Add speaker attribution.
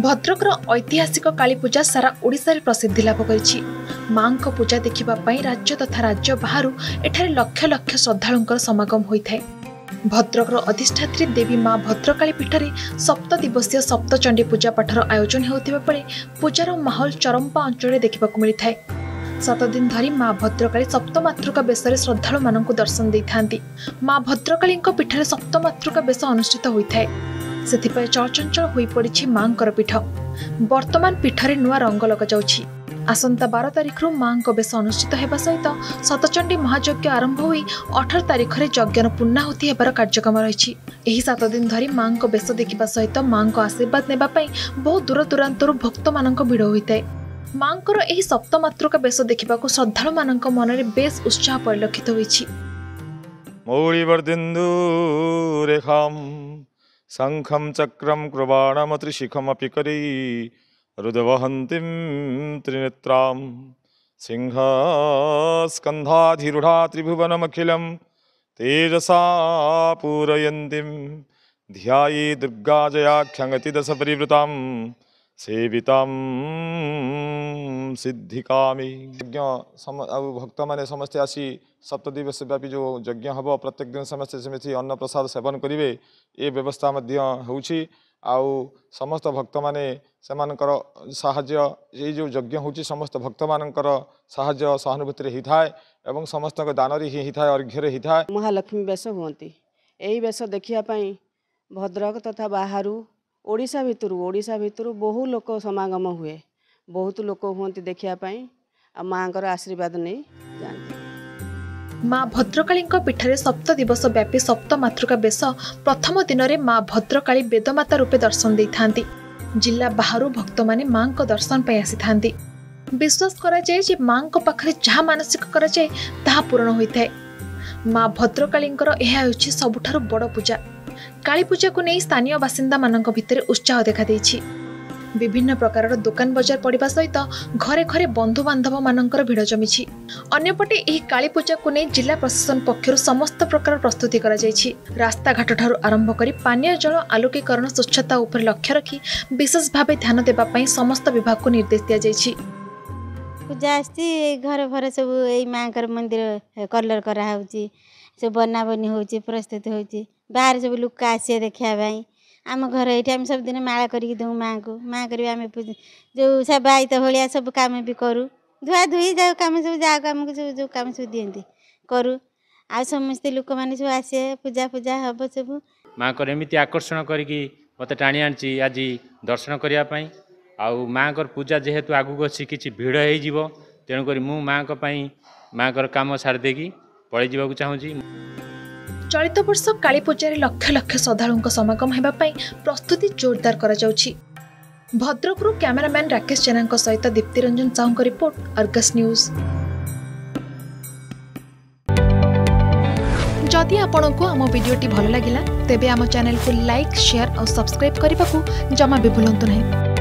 Speaker 1: भद्रकर ऐतिहासिक काली पूजा सारा ओडिशा प्रसिद्धि लाभ करिछि। मां को पूजा देखिबा पई राज्य तथा राज्य बाहर एठारे लक्ष लक्ष श्रद्धालुंकर समागम होइथाय। भद्रकर अधिष्ठात्री देवी मां भद्रकाली पीठरे सप्त दिवसीय सप्तचंडी पूजा पाठर आयोजन होउथिबा परे पूजार माहौल चरंपा अंचल देखिबाकू मिलिथाय। 7 दिन धरी मां भद्रकाली सप्तमातृका बेसरे श्रद्धालु मानकु दर्शन देइथांती। मां भद्रकाली पीठरे सप्तमातृका बेस अनुष्ठित होइथाय। सेथिपय चर्चंचल होई पड़िछि मांकर पीठ। वर्तमान पीठरे नुआ रंग लगा जाउछि। आसंता 12 तारिख रु मां को बेस अनुष्ठित हेबा सहित शतचंडी महायज्ञ आरंभ होई 18 तारिख रे यज्ञर पूर्णाहुति हेबार कार्यक्रम रहिछि। एही 7 दिन धरी मां को बेस देखिबा सहित मां को आशीर्वाद नेबा पई बहुत दूर दूरांतरु भक्त मानक भिड़ होइतै। मांकर एही सप्तमातृका बेस देखिबाकू श्रद्धालु मानक मनरे बेस उत्साह परिलक्षित होइछि।
Speaker 2: मौलिवर्दिन्दु रेखाम शंखम चक्रम कृबाणमत्रिशिखमपि करी रुदवहन्तीं त्रिनेत्रां सिंहस्कन्धाधिरूढा त्रिभुवनमखिलं तेजसा पूरयन्तीं ध्याये दुर्गा जयाख्यङ्गतिदशपरिवृतां सेवितां सिद्धिकामी। यज्ञ भक्त मैंने समस्ते आसी 7 दिवस व्यापी जो यज्ञ हम प्रत्येक दिन समस्ते सेमती अन्न प्रसाद सेवन करेंगे ये व्यवस्था होउछि। आउ समस्त भक्त माने सेमानकर साहाय्य ये जो यज्ञ होउछि समस्त भक्त मानकर साहाय्य सहानुभूति हि थाए एवं समस्त दान हि थाए अर्घ्य हि थाए।
Speaker 3: महालक्ष्मी बेश हुंती एही बेश देखिया पई भद्रक तथा बाहरु ओडिशा भितरु बहु लोक समागम हुए। बहुत लोक हुंती देखिया पई आ मांकर आशीर्वाद नै जानती।
Speaker 1: मां भद्रकाली पीठरे 7 दिवस व्यापी सप्तमातृका बेस प्रथम दिन में मां भद्रकाली वेदमाता रूपे दर्शन देइथांती। जिला बाहरु भक्त माने मां को दर्शन पे आसी थांती। विश्वास करा जाय जे मां को पाखरे जहा मानसिक करा जाय ताहा पूर्ण होइथाय। मां भद्रकालींकर एहा होछि सबुठारु बड़ पूजा। काली पूजा को नै स्थानीय बासिंदा मानक भितरे उत्साह देखा देइछि। विभिन्न प्रकार दुकान बजार पड़िबा सहित घरे घरे बंधु बांधव मानकर भिड़ जमिछि। अन्यपटे एही काली पूजा को नै जिला प्रशासन पक्षरु समस्त प्रकार प्रस्तुति करा जाइछि। रास्ता घाट ठारू आरंभ करी पानीय जल आलोकीकरण स्वच्छता उपर लक्ष्य रखी विशेष भावे ध्यान देबा पई समस्त विभाग को निर्देश दिया जाइछि।
Speaker 4: पूजा आछि घर भर सब एई मांकर मंदिर कलर करा होउछि, सब बना बनी होउछि, प्रस्तुति होउछि। बाहर सब लोक आसे देखिया भाई आम घर ये आम सब दिन माला करके दऊ माँ को माँ कर जो सेवायित भाया सब कम भी करूँ धुआ धुई जा कम सब जा कम जो कम सब दिखती करूँ आ समस्त लोक मैंने सब आसे पूजा पूजा हम सब
Speaker 5: माँ को एमती आकर्षण करके मत टाणी आनी आज दर्शन करने आउ माँ को पूजा जेहेतु आगू अच्छी किसी भिड़ हो तेणुक मु माँ माँ को कम सारिदेकी पलि जावाक चाहूँगी।
Speaker 1: चलित वर्ष काली पूजा लक्ष लक्ष श्रद्धालुंक समागम हेबा पई प्रस्तुति जोरदार करा जाउछि। भद्रकरू कैमरामैन राकेश जेना सहित Dipti Ranjan Sahu report Argus news. जदि आपंक आम भिडी भल लगा तेब आम चैनल को लाइक शेयर और सब्सक्राइब करने को जमा भी भूलु नहीं।